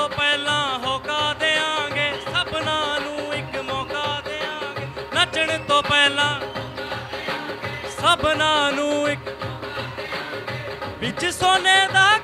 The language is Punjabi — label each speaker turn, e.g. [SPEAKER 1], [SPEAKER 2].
[SPEAKER 1] ਤੋਂ ਪਹਿਲਾਂ ਹੋਕਾ ਦਿਆਂਗੇ, ਸਭਨਾਂ ਨੂੰ ਇੱਕ ਮੌਕਾ ਦਿਆਂਗੇ। ਨੱਚਣ ਤੋਂ ਪਹਿਲਾਂ ਸਭਨਾਂ ਨੂੰ ਇੱਕ ਵਿੱਚ ਸੋਨੇ ਦਾ